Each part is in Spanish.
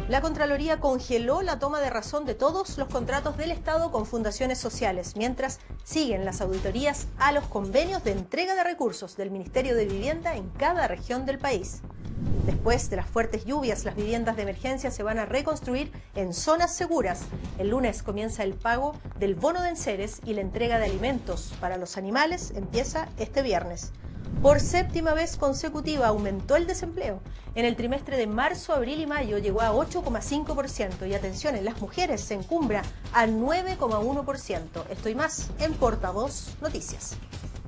La Contraloría congeló la toma de razón de todos los contratos del Estado con fundaciones sociales, mientras siguen las auditorías a los convenios de entrega de recursos del Ministerio de Vivienda en cada región del país. Después de las fuertes lluvias, las viviendas de emergencia se van a reconstruir en zonas seguras. El lunes comienza el pago del bono de enseres y la entrega de alimentos para los animales empieza este viernes. Por séptima vez consecutiva aumentó el desempleo. En el trimestre de marzo, abril y mayo llegó a 8,5% y atención, en las mujeres se encumbra a 9,1%. Esto y más en Portavoz Noticias.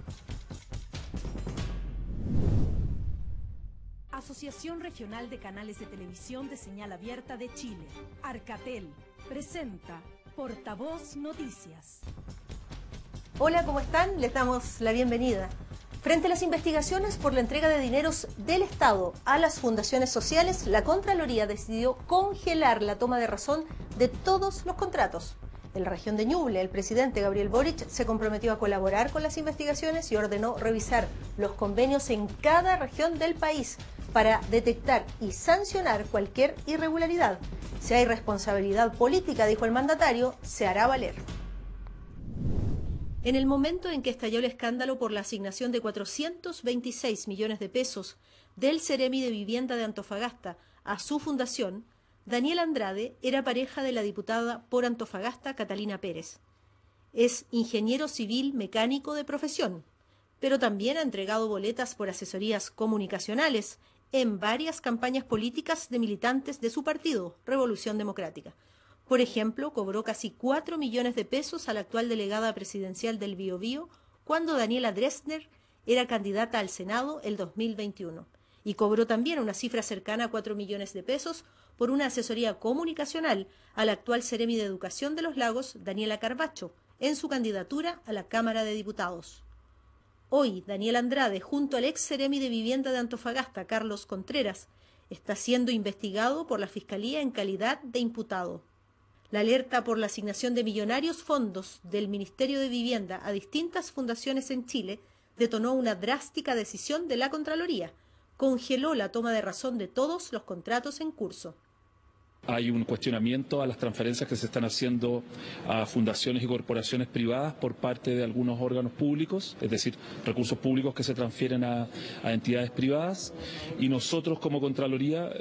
Asociación Regional de Canales de Televisión de Señal Abierta de Chile, Arcatel, presenta Portavoz Noticias. Hola, ¿cómo están? Les damos la bienvenida. Frente a las investigaciones por la entrega de dineros del Estado a las fundaciones sociales, la Contraloría decidió congelar la toma de razón de todos los contratos. En la región de Ñuble, el presidente Gabriel Boric se comprometió a colaborar con las investigaciones y ordenó revisar los convenios en cada región del país para detectar y sancionar cualquier irregularidad. Si hay responsabilidad política, dijo el mandatario, se hará valer. En el momento en que estalló el escándalo por la asignación de 426 millones de pesos del Ceremi de Vivienda de Antofagasta a su fundación, Daniel Andrade era pareja de la diputada por Antofagasta, Catalina Pérez. Es ingeniero civil mecánico de profesión, pero también ha entregado boletas por asesorías comunicacionales en varias campañas políticas de militantes de su partido, Revolución Democrática. Por ejemplo, cobró casi 4 millones de pesos a la actual delegada presidencial del Biobío cuando Daniela Dresner era candidata al Senado el 2021. Y cobró también una cifra cercana a 4 millones de pesos por una asesoría comunicacional a la actual Ceremi de Educación de los Lagos, Daniela Carbacho, en su candidatura a la Cámara de Diputados. Hoy, Daniel Andrade, junto al ex Ceremi de Vivienda de Antofagasta, Carlos Contreras, está siendo investigado por la Fiscalía en calidad de imputado. La alerta por la asignación de millonarios fondos del Ministerio de Vivienda a distintas fundaciones en Chile detonó una drástica decisión de la Contraloría. Congeló la toma de razón de todos los contratos en curso. Hay un cuestionamiento a las transferencias que se están haciendo a fundaciones y corporaciones privadas por parte de algunos órganos públicos, es decir, recursos públicos que se transfieren a entidades privadas, y nosotros como Contraloría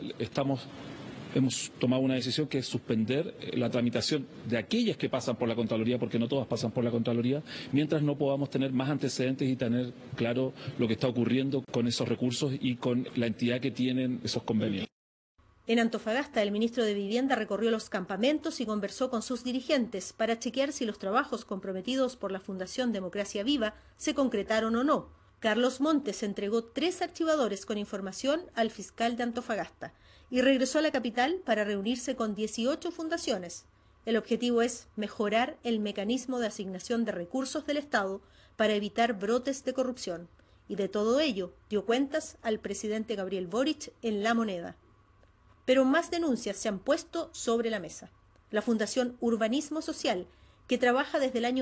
hemos tomado una decisión que es suspender la tramitación de aquellas que pasan por la Contraloría, porque no todas pasan por la Contraloría, mientras no podamos tener más antecedentes y tener claro lo que está ocurriendo con esos recursos y con la entidad que tienen esos convenios. En Antofagasta, el ministro de Vivienda recorrió los campamentos y conversó con sus dirigentes para chequear si los trabajos comprometidos por la Fundación Democracia Viva se concretaron o no. Carlos Montes entregó 3 archivadores con información al fiscal de Antofagasta y regresó a la capital para reunirse con 18 fundaciones. El objetivo es mejorar el mecanismo de asignación de recursos del Estado para evitar brotes de corrupción. Y de todo ello dio cuentas al presidente Gabriel Boric en La Moneda. Pero más denuncias se han puesto sobre la mesa. La Fundación Urbanismo Social, que trabaja desde el año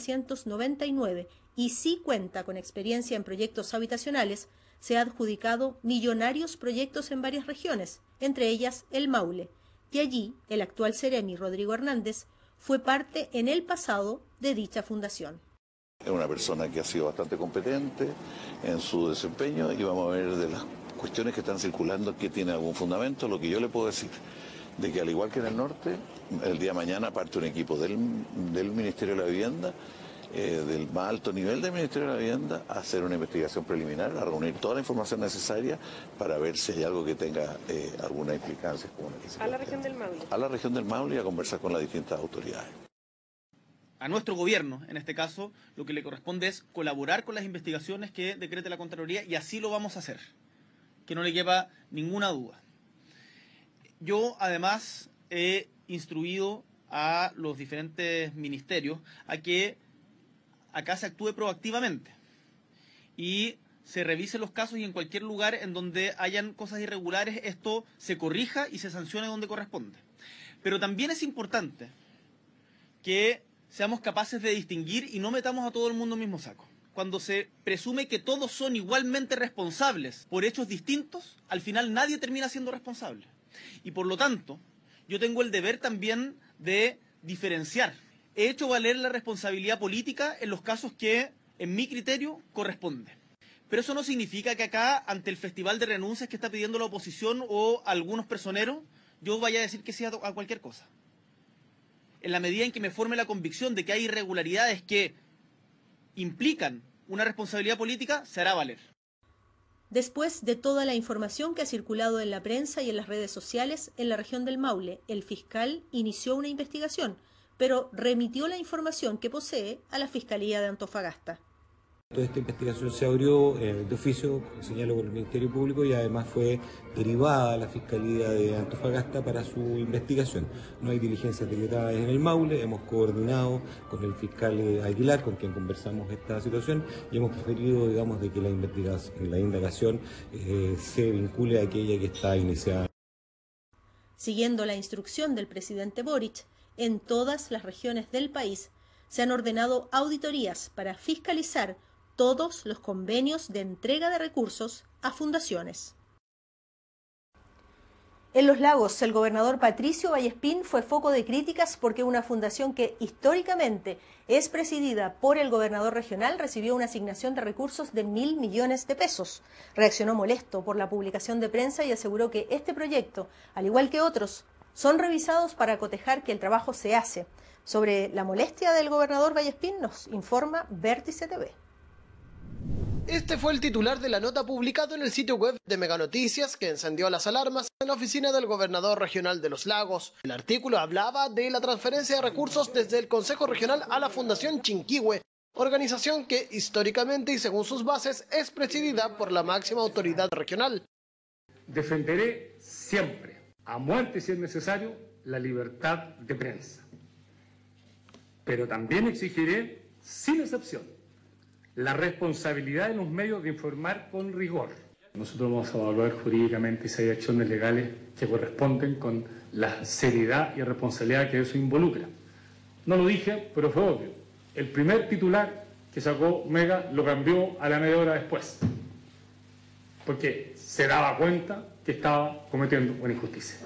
1999 y sí cuenta con experiencia en proyectos habitacionales, se ha adjudicado millonarios proyectos en varias regiones, entre ellas el Maule, y allí el actual Ceremi, Rodrigo Hernández, fue parte en el pasado de dicha fundación. Es una persona que ha sido bastante competente en su desempeño y vamos a ver de las cuestiones que están circulando que tiene algún fundamento. Lo que yo le puedo decir, de que al igual que en el norte, el día de mañana parte un equipo del Ministerio de la Vivienda, del más alto nivel del Ministerio de la Vivienda, a hacer una investigación preliminar, a reunir toda la información necesaria para ver si hay algo que tenga alguna implicancia. ¿A la región del Maule? A la región del Maule y a conversar con las distintas autoridades. A nuestro gobierno, en este caso, lo que le corresponde es colaborar con las investigaciones que decrete la Contraloría y así lo vamos a hacer, que no le quepa ninguna duda. Yo, además, he instruido a los diferentes ministerios a que acá se actúe proactivamente y se revise los casos y en cualquier lugar en donde hayan cosas irregulares esto se corrija y se sancione donde corresponde. Pero también es importante que seamos capaces de distinguir y no metamos a todo el mundo en el mismo saco. Cuando se presume que todos son igualmente responsables por hechos distintos, al final nadie termina siendo responsable. Y por lo tanto, yo tengo el deber también de diferenciar. He hecho valer la responsabilidad política en los casos que, en mi criterio, corresponde. Pero eso no significa que acá, ante el festival de renuncias que está pidiendo la oposición o algunos personeros, yo vaya a decir que sí a cualquier cosa. En la medida en que me forme la convicción de que hay irregularidades que implican una responsabilidad política, se hará valer. Después de toda la información que ha circulado en la prensa y en las redes sociales en la región del Maule, el fiscal inició una investigación, pero remitió la información que posee a la Fiscalía de Antofagasta. Toda esta investigación se abrió de oficio, señaló por el Ministerio Público, y además fue derivada a la Fiscalía de Antofagasta para su investigación. No hay diligencias decretadas en el Maule, hemos coordinado con el fiscal Aguilar, con quien conversamos esta situación, y hemos preferido, digamos, de que la indagación se vincule a aquella que está iniciada. Siguiendo la instrucción del presidente Boric, en todas las regiones del país se han ordenado auditorías para fiscalizar todos los convenios de entrega de recursos a fundaciones. En Los Lagos, el gobernador Patricio Vallespín fue foco de críticas porque una fundación que históricamente es presidida por el gobernador regional recibió una asignación de recursos de 1.000 millones de pesos. Reaccionó molesto por la publicación de prensa y aseguró que este proyecto, al igual que otros, son revisados para cotejar que el trabajo se hace. Sobre la molestia del gobernador Vallespín nos informa Vértice TV. Este fue el titular de la nota publicada en el sitio web de Mega Noticias que encendió las alarmas en la oficina del gobernador regional de Los Lagos. El artículo hablaba de la transferencia de recursos desde el Consejo Regional a la Fundación Chinquihue, organización que históricamente y según sus bases es presidida por la máxima autoridad regional. Defenderé siempre, a muerte si es necesario, la libertad de prensa. Pero también exigiré, sin excepción, la responsabilidad de los medios de informar con rigor. Nosotros vamos a evaluar jurídicamente si hay acciones legales que corresponden con la seriedad y responsabilidad que eso involucra. No lo dije, pero fue obvio. El primer titular que sacó Mega lo cambió a la media hora después, porque se daba cuenta que estaba cometiendo una injusticia.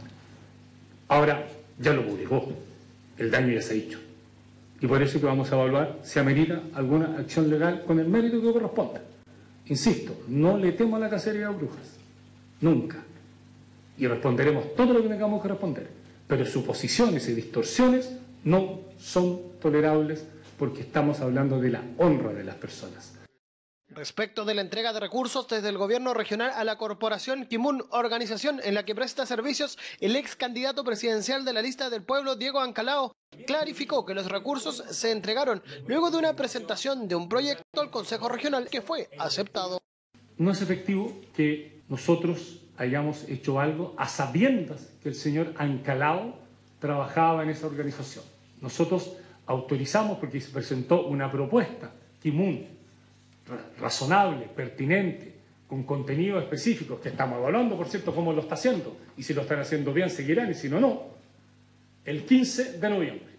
Ahora ya lo publicó, el daño ya se ha hecho. Y por eso que vamos a evaluar si amerita alguna acción legal con el mérito que corresponda. Insisto, no le temo a la cacería de brujas, nunca. Y responderemos todo lo que tengamos que responder. Pero suposiciones y distorsiones no son tolerables porque estamos hablando de la honra de las personas. Respecto de la entrega de recursos desde el gobierno regional a la corporación Kimun, organización en la que presta servicios el ex candidato presidencial de la lista del pueblo, Diego Ancalao, clarificó que los recursos se entregaron luego de una presentación de un proyecto al Consejo Regional que fue aceptado. No es efectivo que nosotros hayamos hecho algo a sabiendas que el señor Ancalao trabajaba en esa organización. Nosotros autorizamos porque se presentó una propuesta, Kimun, razonable, pertinente, con contenidos específicos, que estamos evaluando, por cierto, cómo lo está haciendo, y si lo están haciendo bien seguirán, y si no, no, el 15 de noviembre.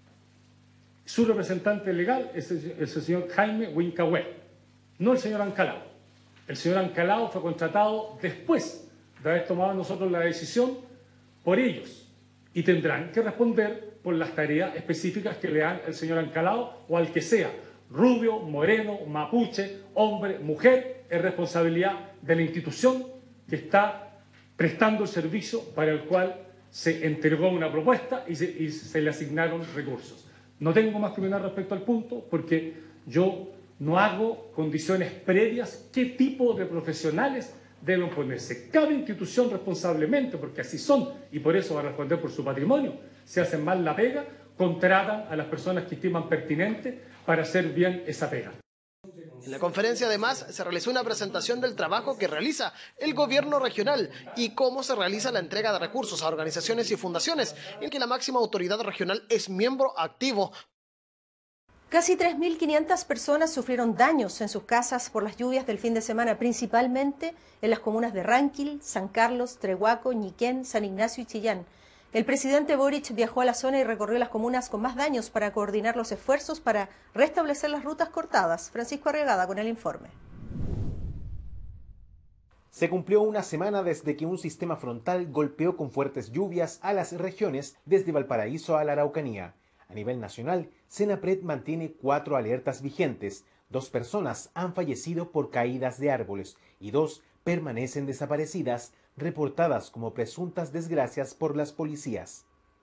Su representante legal es el señor Jaime Huincahué, no el señor Ancalao. El señor Ancalao fue contratado después de haber tomado nosotros la decisión por ellos, y tendrán que responder por las tareas específicas que le dan el señor Ancalao o al que sea, rubio, moreno, mapuche, hombre, mujer, es responsabilidad de la institución que está prestando el servicio para el cual se entregó una propuesta y se le asignaron recursos. No tengo más que opinar respecto al punto porque yo no hago condiciones previas qué tipo de profesionales deben ponerse. Cada institución responsablemente, porque así son, y por eso va a responder por su patrimonio, si hacen mal la pega, contratan a las personas que estiman pertinente para hacer bien esa pega. En la conferencia además se realizó una presentación del trabajo que realiza el gobierno regional y cómo se realiza la entrega de recursos a organizaciones y fundaciones en que la máxima autoridad regional es miembro activo. Casi 3.500 personas sufrieron daños en sus casas por las lluvias del fin de semana, principalmente en las comunas de Ranquil, San Carlos, Trehuaco, Ñiquén, San Ignacio y Chillán. El presidente Boric viajó a la zona y recorrió las comunas con más daños para coordinar los esfuerzos para restablecer las rutas cortadas. Francisco Arregada con el informe. Se cumplió una semana desde que un sistema frontal golpeó con fuertes lluvias a las regiones desde Valparaíso a la Araucanía. A nivel nacional, Senapred mantiene 4 alertas vigentes. 2 personas han fallecido por caídas de árboles y 2 permanecen desaparecidas, reportadas como presuntas desgracias por las policías.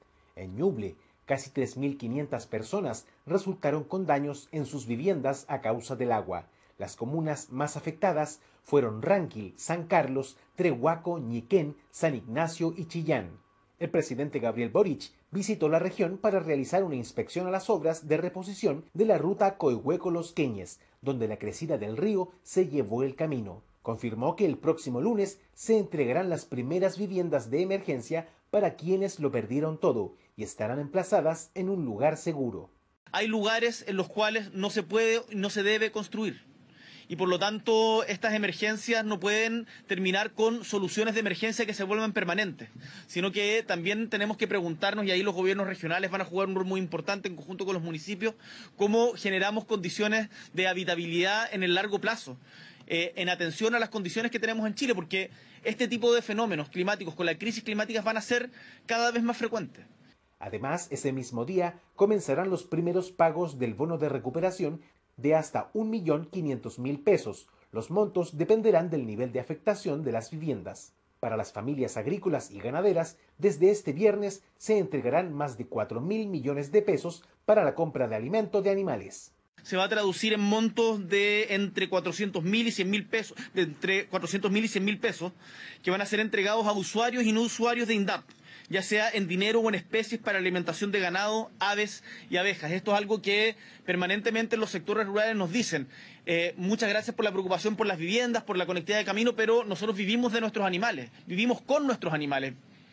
En Ñuble, casi 3.500 personas resultaron con daños en sus viviendas a causa del agua. Las comunas más afectadas fueron Ranquil, San Carlos, Trehuaco, Ñiquén, San Ignacio y Chillán. El presidente Gabriel Boric visitó la región para realizar una inspección a las obras de reposición de la ruta Coihueco-Los Queñes, donde la crecida del río se llevó el camino. Confirmó que el próximo lunes se entregarán las primeras viviendas de emergencia para quienes lo perdieron todo y estarán emplazadas en un lugar seguro. Hay lugares en los cuales no se puede y no se debe construir. Y por lo tanto, estas emergencias no pueden terminar con soluciones de emergencia que se vuelvan permanentes, sino que también tenemos que preguntarnos, y ahí los gobiernos regionales van a jugar un rol muy importante en conjunto con los municipios, cómo generamos condiciones de habitabilidad en el largo plazo, en atención a las condiciones que tenemos en Chile, porque este tipo de fenómenos climáticos con la crisis climática van a ser cada vez más frecuentes. Además, ese mismo día comenzarán los primeros pagos del bono de recuperación de hasta 1.500.000 pesos. Los montos dependerán del nivel de afectación de las viviendas. Para las familias agrícolas y ganaderas, desde este viernes se entregarán más de 4.000 millones de pesos para la compra de alimento de animales. Se va a traducir en montos de entre 400.000 y 100.000 pesos, entre 400.000 y 100.000 pesos, que van a ser entregados a usuarios y no usuarios de INDAP, ya sea en dinero o en especies para alimentación de ganado, aves y abejas. Esto es algo que permanentemente en los sectores rurales nos dicen. Muchas gracias por la preocupación por las viviendas, por la conectividad de camino, pero nosotros vivimos de nuestros animales, vivimos con nuestros animales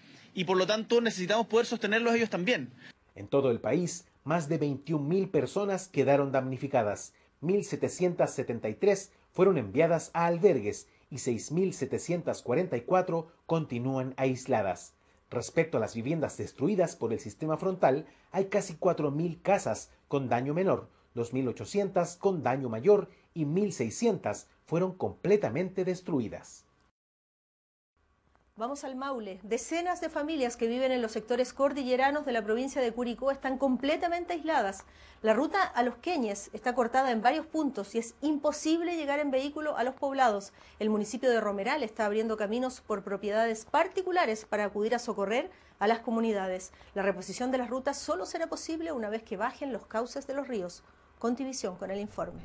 y por lo tanto necesitamos poder sostenerlos ellos también. En todo el país, más de 21.000 personas quedaron damnificadas, 1.773 fueron enviadas a albergues y 6.744 continúan aisladas. Respecto a las viviendas destruidas por el sistema frontal, hay casi 4.000 casas con daño menor, 2.800 con daño mayor y 1.600 fueron completamente destruidas. Vamos al Maule. Decenas de familias que viven en los sectores cordilleranos de la provincia de Curicó están completamente aisladas. La ruta a Los Queñes está cortada en varios puntos y es imposible llegar en vehículo a los poblados. El municipio de Romeral está abriendo caminos por propiedades particulares para acudir a socorrer a las comunidades. La reposición de las rutas solo será posible una vez que bajen los cauces de los ríos. Contivisión con el informe.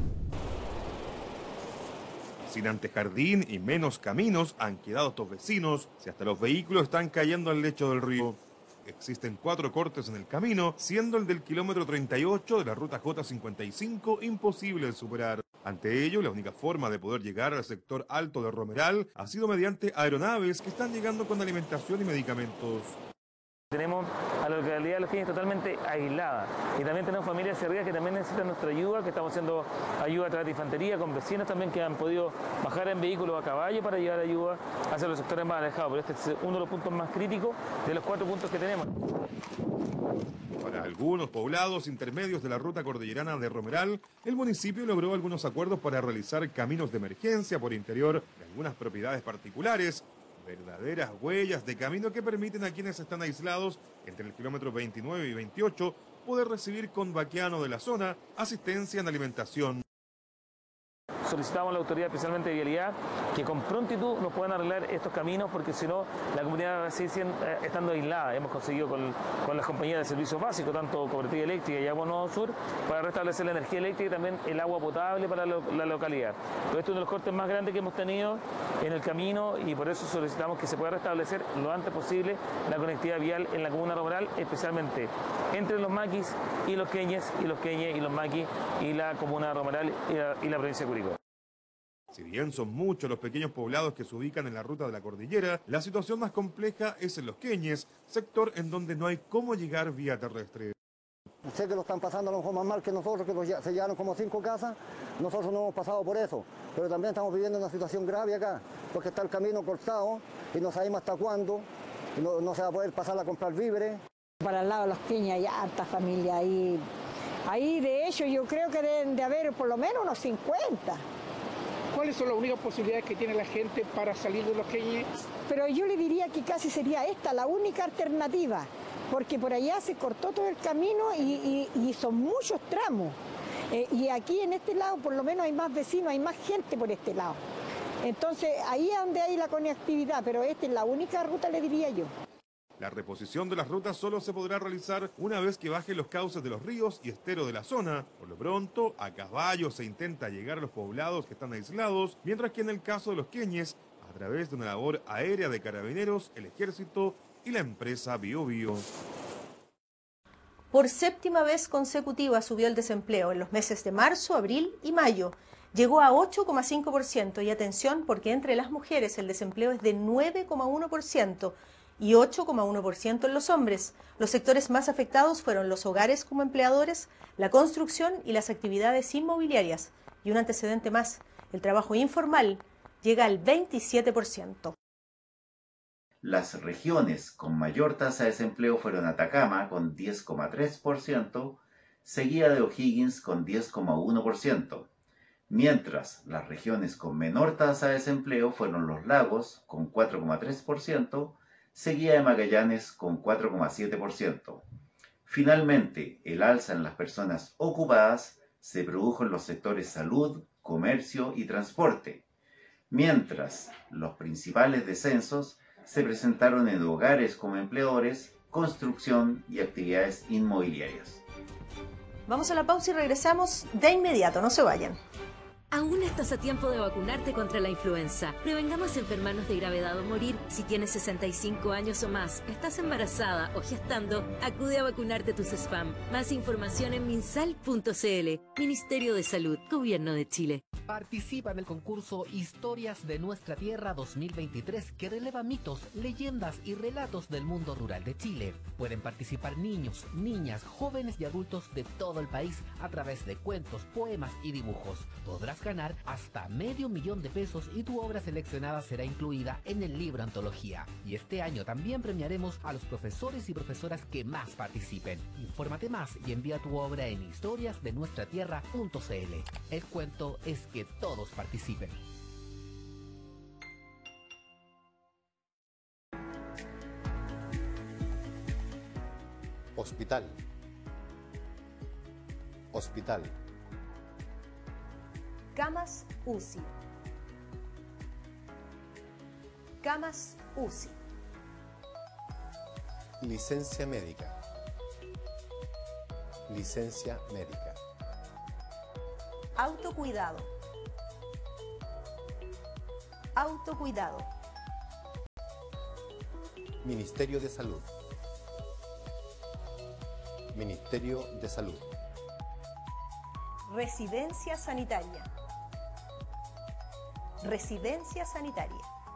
Sin antejardín y menos caminos han quedado estos vecinos, si hasta los vehículos están cayendo al lecho del río. Existen 4 cortes en el camino, siendo el del kilómetro 38 de la ruta J55 imposible de superar. Ante ello, la única forma de poder llegar al sector alto de Romeral ha sido mediante aeronaves que están llegando con alimentación y medicamentos. Tenemos a la localidad de Los Queñes totalmente aislada y también tenemos familias cercanas que también necesitan nuestra ayuda, que estamos haciendo ayuda a través de infantería, con vecinos también que han podido bajar en vehículos a caballo para llevar ayuda hacia los sectores más alejados, pero este es uno de los puntos más críticos de los 4 puntos que tenemos. Para algunos poblados intermedios de la ruta cordillerana de Romeral, el municipio logró algunos acuerdos para realizar caminos de emergencia por interior de algunas propiedades particulares, verdaderas huellas de camino que permiten a quienes están aislados entre el kilómetro 29 y 28 poder recibir con vaquiano de la zona asistencia en alimentación. Solicitamos a la autoridad, especialmente de vialidad, que con prontitud nos puedan arreglar estos caminos, porque si no, la comunidad va a seguir estando aislada. Hemos conseguido con las compañías de servicios básicos, tanto Cooperativa Eléctrica y Agua Nuevo Sur, para restablecer la energía eléctrica y también el agua potable para la localidad. Pero este es uno de los cortes más grandes que hemos tenido en el camino y por eso solicitamos que se pueda restablecer lo antes posible la conectividad vial en la comuna Romeral, especialmente entre los maquis y los queñes, y los queñes y los maquis y la comuna de Romeral y la provincia de Curicó. Si bien son muchos los pequeños poblados que se ubican en la ruta de la cordillera, la situación más compleja es en Los Queñes, sector en donde no hay cómo llegar vía terrestre. Sé que lo están pasando a lo mejor más mal que nosotros, que se llevaron como 5 casas, nosotros no hemos pasado por eso, pero también estamos viviendo una situación grave acá, porque está el camino cortado y no sabemos hasta cuándo, no se va a poder pasar a comprar víveres. Para el lado de Los Queñes hay harta familia ahí. Ahí de hecho yo creo que deben de haber por lo menos unos 50. ¿Cuáles son las únicas posibilidades que tiene la gente para salir de Los Queñes? Pero yo le diría que casi sería esta la única alternativa, porque por allá se cortó todo el camino y son muchos tramos. Y aquí en este lado por lo menos hay más vecinos, hay más gente por este lado. Entonces ahí es donde hay la conectividad, pero esta es la única ruta, le diría yo. La reposición de las rutas solo se podrá realizar una vez que bajen los cauces de los ríos y esteros de la zona. Por lo pronto, a caballo se intenta llegar a los poblados que están aislados, mientras que en el caso de Los Queñes, a través de una labor aérea de carabineros, el ejército y la empresa BioBio. Por séptima vez consecutiva subió el desempleo en los meses de marzo, abril y mayo. Llegó a 8,5% y atención porque entre las mujeres el desempleo es de 9,1% y 8,1% en los hombres. Los sectores más afectados fueron los hogares como empleadores, la construcción y las actividades inmobiliarias. Y un antecedente más, el trabajo informal llega al 27%. Las regiones con mayor tasa de desempleo fueron Atacama con 10,3%, seguida de O'Higgins con 10,1%, mientras las regiones con menor tasa de desempleo fueron Los Lagos con 4,3%, seguida de Magallanes con 4,7%. Finalmente, el alza en las personas ocupadas se produjo en los sectores salud, comercio y transporte, mientras los principales descensos se presentaron en hogares como empleadores, construcción y actividades inmobiliarias. Vamos a la pausa y regresamos de inmediato, no se vayan. Aún estás a tiempo de vacunarte contra la influenza. Prevengamos enfermarnos de gravedad o morir. Si tienes 65 años o más, estás embarazada o gestando, acude a vacunarte tus spam. Más información en minsal.cl. Ministerio de Salud, Gobierno de Chile. Participa en el concurso Historias de Nuestra Tierra 2023 que releva mitos, leyendas y relatos del mundo rural de Chile. Pueden participar niños, niñas, jóvenes y adultos de todo el país a través de cuentos, poemas y dibujos. Podrás ganar hasta $500,000 de pesos y tu obra seleccionada será incluida en el libro antología. Y este año también premiaremos a los profesores y profesoras que más participen. Infórmate más y envía tu obra en historiasdenuestratierra.cl. El cuento es que todos participen. Hospital. Hospital. Camas UCI. Camas UCI. Licencia médica. Licencia médica. Autocuidado. Autocuidado. Ministerio de Salud. Ministerio de Salud. Residencia sanitaria. Residencia sanitaria.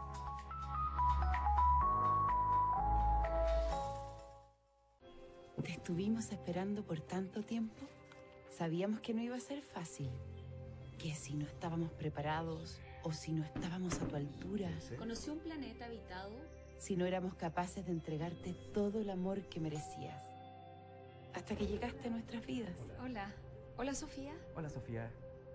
Te estuvimos esperando por tanto tiempo. Sabíamos que no iba a ser fácil. Que si no estábamos preparados o si no estábamos a tu altura. ¿Conoció un planeta habitado? Si no éramos capaces de entregarte todo el amor que merecías. Hasta que llegaste a nuestras vidas. Hola. Hola, Sofía. Hola, Sofía.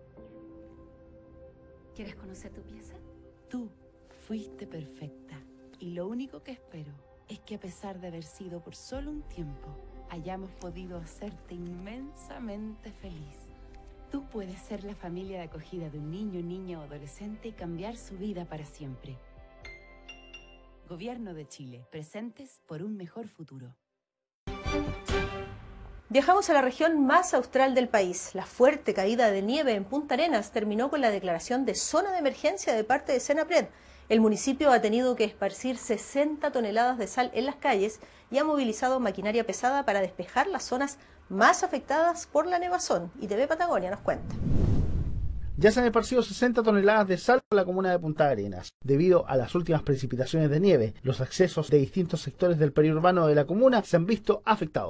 ¿Quieres conocer tu pieza? Tú fuiste perfecta. Y lo único que espero es que a pesar de haber sido por solo un tiempo, hayamos podido hacerte inmensamente feliz. Tú puedes ser la familia de acogida de un niño, niña o adolescente y cambiar su vida para siempre. Gobierno de Chile. Presentes por un mejor futuro. Viajamos a la región más austral del país. La fuerte caída de nieve en Punta Arenas terminó con la declaración de zona de emergencia de parte de Senapred. El municipio ha tenido que esparcir 60 toneladas de sal en las calles y ha movilizado maquinaria pesada para despejar las zonas más afectadas por la nevazón. Y TV Patagonia nos cuenta. Ya se han esparcido 60 toneladas de sal por la comuna de Punta Arenas. Debido a las últimas precipitaciones de nieve, los accesos de distintos sectores del periurbano de la comuna se han visto afectados.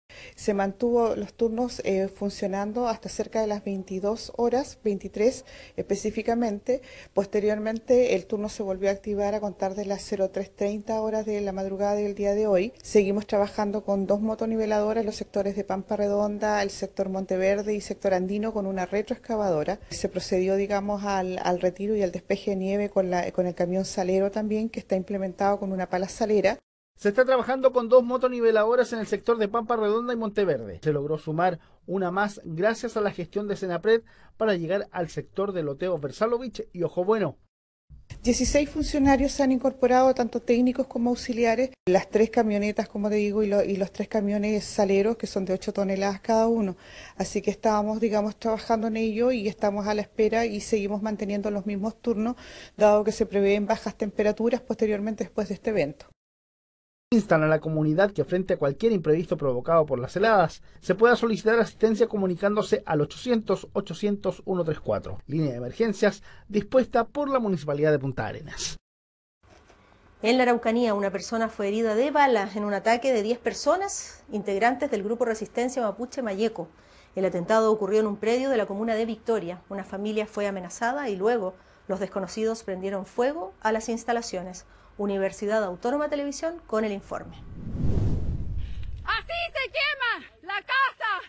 Se mantuvo los turnos funcionando hasta cerca de las 22 horas, 23 específicamente. Posteriormente el turno se volvió a activar a contar de las 03:30 horas de la madrugada del día de hoy. Seguimos trabajando con 2 motoniveladoras en los sectores de Pampa Redonda, el sector Monteverde y sector Andino con una retroexcavadora. Se procedió, digamos, al retiro y al despeje de nieve con el camión salero también, que está implementado con una pala salera. Se está trabajando con 2 motoniveladoras en el sector de Pampa Redonda y Monteverde. Se logró sumar una más gracias a la gestión de Senapred para llegar al sector de Loteo Versalovich y Ojo Bueno. 16 funcionarios se han incorporado, tanto técnicos como auxiliares. Las 3 camionetas, como te digo, y los 3 camiones saleros, que son de 8 toneladas cada uno. Así que estábamos, digamos, trabajando en ello y estamos a la espera y seguimos manteniendo los mismos turnos, dado que se prevén bajas temperaturas posteriormente después de este evento. Instan a la comunidad que frente a cualquier imprevisto provocado por las heladas se pueda solicitar asistencia comunicándose al 800-800-134, línea de emergencias dispuesta por la Municipalidad de Punta Arenas. En la Araucanía, una persona fue herida de bala en un ataque de 10 personas, integrantes del grupo Resistencia Mapuche Mayeco. El atentado ocurrió en un predio de la comuna de Victoria. Una familia fue amenazada y luego los desconocidos prendieron fuego a las instalaciones. Universidad Autónoma Televisión con el informe. Así se quema la casa.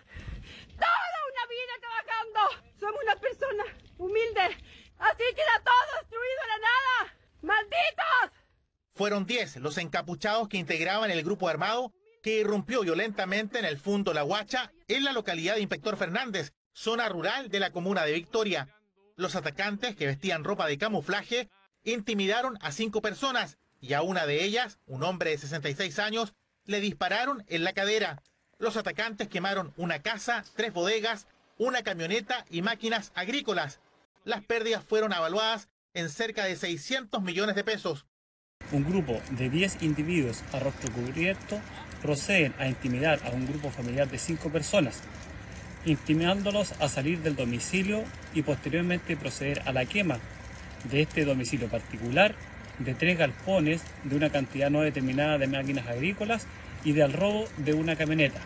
Toda una vida trabajando. Somos una persona humilde. Así queda todo destruido a la nada. ¡Malditos! Fueron 10 los encapuchados que integraban el grupo armado que irrumpió violentamente en el Fundo La Huacha, en la localidad de Inspector Fernández, zona rural de la comuna de Victoria. Los atacantes, que vestían ropa de camuflaje, intimidaron a 5 personas y a una de ellas, un hombre de 66 años, le dispararon en la cadera. Los atacantes quemaron una casa, 3 bodegas, una camioneta y máquinas agrícolas. Las pérdidas fueron evaluadas en cerca de 600 millones de pesos. Un grupo de 10 individuos a rostro cubierto proceden a intimidar a un grupo familiar de 5 personas, intimidándolos a salir del domicilio y posteriormente proceder a la quema de este domicilio particular, de 3 galpones de una cantidad no determinada de máquinas agrícolas y del robo de una camioneta.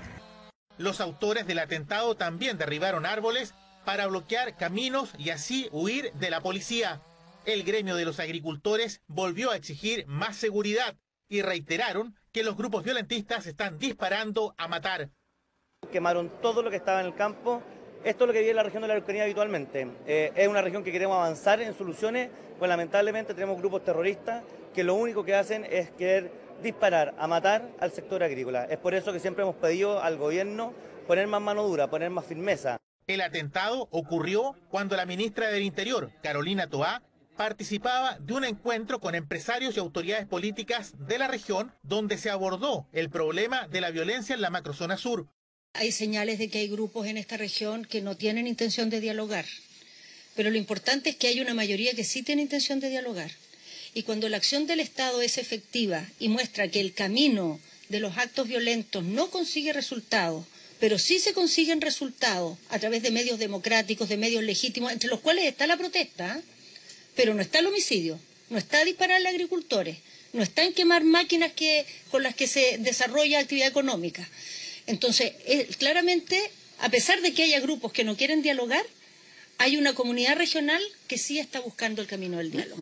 Los autores del atentado también derribaron árboles para bloquear caminos y así huir de la policía. El gremio de los agricultores volvió a exigir más seguridad y reiteraron que los grupos violentistas están disparando a matar. Quemaron todo lo que estaba en el campo. Esto es lo que vive en la región de la Araucanía habitualmente. Es una región que queremos avanzar en soluciones, pues lamentablemente tenemos grupos terroristas que lo único que hacen es querer disparar, a matar al sector agrícola. Es por eso que siempre hemos pedido al gobierno poner más mano dura, poner más firmeza. El atentado ocurrió cuando la ministra del Interior, Carolina Toá, participaba de un encuentro con empresarios y autoridades políticas de la región donde se abordó el problema de la violencia en la macrozona sur. Hay señales de que hay grupos en esta región que no tienen intención de dialogar, pero lo importante es que hay una mayoría que sí tiene intención de dialogar. Y cuando la acción del Estado es efectiva y muestra que el camino de los actos violentos no consigue resultados, pero sí se consiguen resultados a través de medios democráticos, de medios legítimos, entre los cuales está la protesta, pero no está el homicidio, no está dispararle a agricultores, no está en quemar máquinas con las que se desarrolla actividad económica. Entonces, claramente, a pesar de que haya grupos que no quieren dialogar, hay una comunidad regional que sí está buscando el camino del diálogo.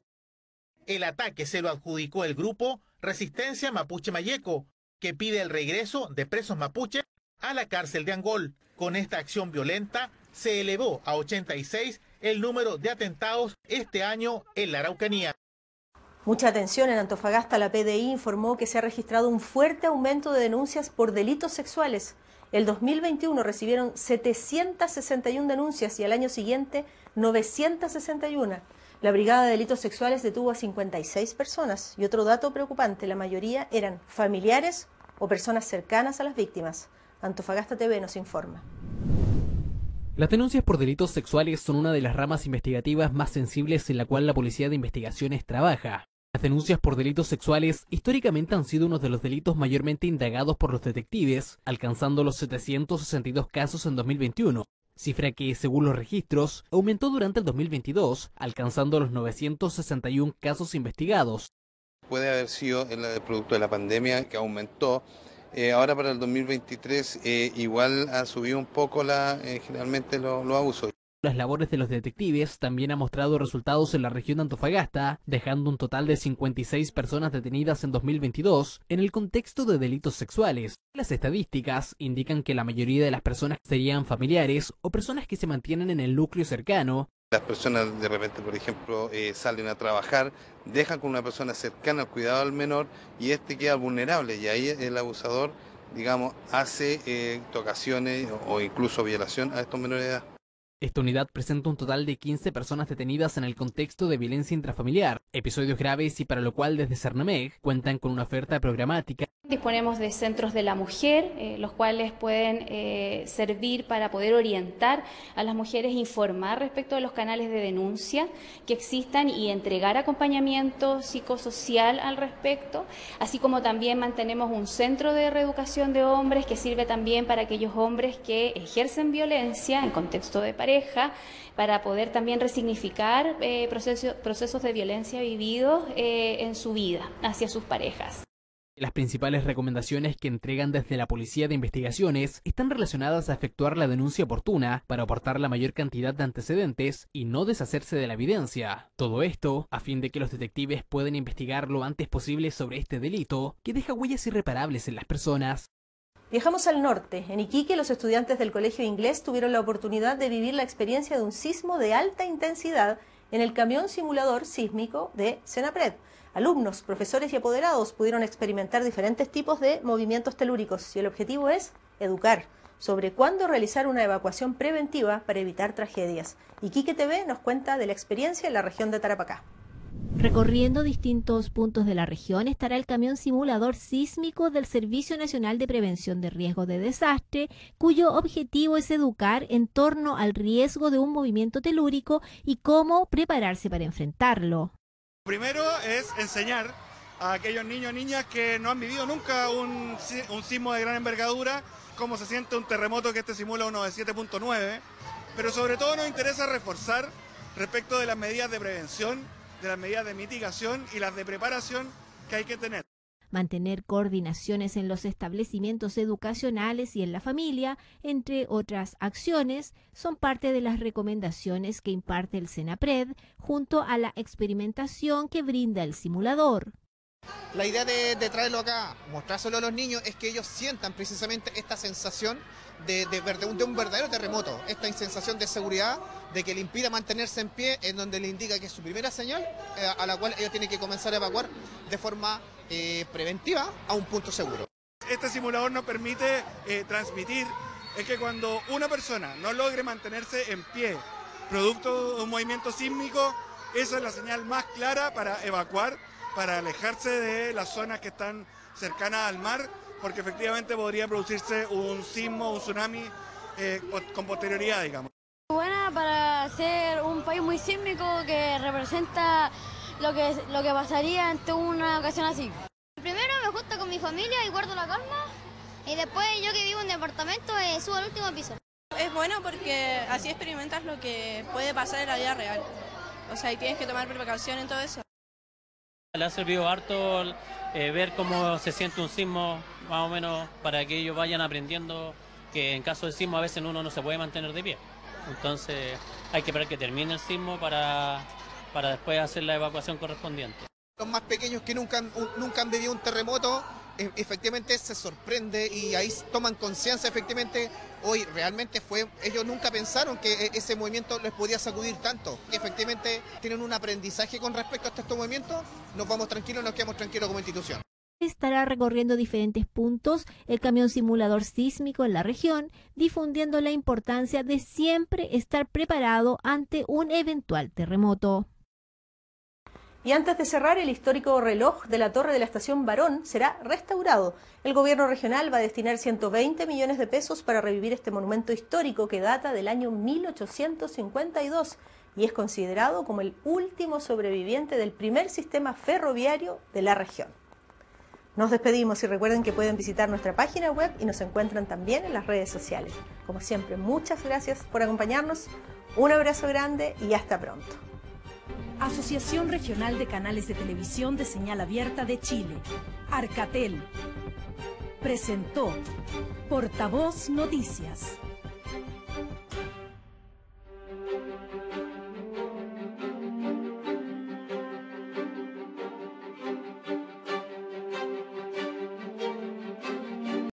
El ataque se lo adjudicó el grupo Resistencia Mapuche Mayeco, que pide el regreso de presos mapuche a la cárcel de Angol. Con esta acción violenta se elevó a 86 el número de atentados este año en la Araucanía. Mucha atención, en Antofagasta la PDI informó que se ha registrado un fuerte aumento de denuncias por delitos sexuales. El 2021 recibieron 761 denuncias y al año siguiente 961. La Brigada de Delitos Sexuales detuvo a 56 personas y otro dato preocupante, la mayoría eran familiares o personas cercanas a las víctimas. Antofagasta TV nos informa. Las denuncias por delitos sexuales son una de las ramas investigativas más sensibles en la cual la Policía de Investigaciones trabaja. Las denuncias por delitos sexuales históricamente han sido uno de los delitos mayormente indagados por los detectives, alcanzando los 762 casos en 2021, cifra que, según los registros, aumentó durante el 2022, alcanzando los 961 casos investigados. Puede haber sido el producto de la pandemia que aumentó Ahora para el 2023 igual ha subido un poco generalmente los abusos. Las labores de los detectives también han mostrado resultados en la región de Antofagasta, dejando un total de 56 personas detenidas en 2022 en el contexto de delitos sexuales. Las estadísticas indican que la mayoría de las personas serían familiares o personas que se mantienen en el núcleo cercano. Las personas de repente, por ejemplo, salen a trabajar, dejan con una persona cercana al cuidado del menor y este queda vulnerable y ahí el abusador, digamos, hace tocaciones o incluso violación a estos menores de edad. Esta unidad presenta un total de 15 personas detenidas en el contexto de violencia intrafamiliar, episodios graves y para lo cual desde Cernameg cuentan con una oferta programática. Disponemos de centros de la mujer, los cuales pueden servir para poder orientar a las mujeres, informar respecto de los canales de denuncia que existan y entregar acompañamiento psicosocial al respecto, así como también mantenemos un centro de reeducación de hombres que sirve también para aquellos hombres que ejercen violencia en contexto de pareja, para poder también resignificar procesos de violencia vividos en su vida hacia sus parejas. Las principales recomendaciones que entregan desde la Policía de Investigaciones están relacionadas a efectuar la denuncia oportuna para aportar la mayor cantidad de antecedentes y no deshacerse de la evidencia. Todo esto a fin de que los detectives puedan investigar lo antes posible sobre este delito que deja huellas irreparables en las personas. Viajamos al norte. En Iquique, los estudiantes del Colegio Inglés tuvieron la oportunidad de vivir la experiencia de un sismo de alta intensidad en el camión simulador sísmico de Senapred. Alumnos, profesores y apoderados pudieron experimentar diferentes tipos de movimientos telúricos y el objetivo es educar sobre cuándo realizar una evacuación preventiva para evitar tragedias. Iquique TV nos cuenta de la experiencia en la región de Tarapacá. Recorriendo distintos puntos de la región estará el camión simulador sísmico del Servicio Nacional de Prevención de Riesgos de Desastre, cuyo objetivo es educar en torno al riesgo de un movimiento telúrico y cómo prepararse para enfrentarlo. Primero es enseñar a aquellos niños y niñas que no han vivido nunca un sismo de gran envergadura, cómo se siente un terremoto que este simula uno de 7.9, pero sobre todo nos interesa reforzar respecto de las medidas de prevención, de las medidas de mitigación y las de preparación que hay que tener. Mantener coordinaciones en los establecimientos educacionales y en la familia, entre otras acciones, son parte de las recomendaciones que imparte el Senapred junto a la experimentación que brinda el simulador. La idea de traerlo acá, mostrárselo a los niños, es que ellos sientan precisamente esta sensación de un verdadero terremoto, esta sensación de seguridad, de que le impida mantenerse en pie, en donde le indica que es su primera señal, a la cual ellos tienen que comenzar a evacuar de forma preventiva a un punto seguro. Este simulador nos permite transmitir es que cuando una persona no logre mantenerse en pie, producto de un movimiento sísmico, esa es la señal más clara para evacuar, para alejarse de las zonas que están cercanas al mar, porque efectivamente podría producirse un sismo, un tsunami con posterioridad, digamos. Buena para ser un país muy sísmico que representa lo que pasaría ante una ocasión así. Primero me junto con mi familia y guardo la calma, y después yo que vivo en departamento subo al último piso. Es bueno porque así experimentas lo que puede pasar en la vida real, o sea, y tienes que tomar precaución en todo eso. Le ha servido harto ver cómo se siente un sismo, más o menos, para que ellos vayan aprendiendo que en caso de sismo a veces uno no se puede mantener de pie. Entonces hay que esperar que termine el sismo para después hacer la evacuación correspondiente. Los más pequeños que nunca han vivido un terremoto, efectivamente se sorprende y ahí toman conciencia, efectivamente, hoy realmente ellos nunca pensaron que ese movimiento les podía sacudir tanto. Y efectivamente tienen un aprendizaje con respecto a estos movimientos, nos vamos tranquilos, nos quedamos tranquilos como institución. Estará recorriendo diferentes puntos el camión simulador sísmico en la región, difundiendo la importancia de siempre estar preparado ante un eventual terremoto. Y antes de cerrar, el histórico reloj de la torre de la estación Barón será restaurado. El gobierno regional va a destinar 120 millones de pesos para revivir este monumento histórico que data del año 1852 y es considerado como el último sobreviviente del primer sistema ferroviario de la región. Nos despedimos y recuerden que pueden visitar nuestra página web y nos encuentran también en las redes sociales. Como siempre, muchas gracias por acompañarnos, un abrazo grande y hasta pronto. Asociación Regional de Canales de Televisión de Señal Abierta de Chile, Arcatel. presentó Portavoz Noticias.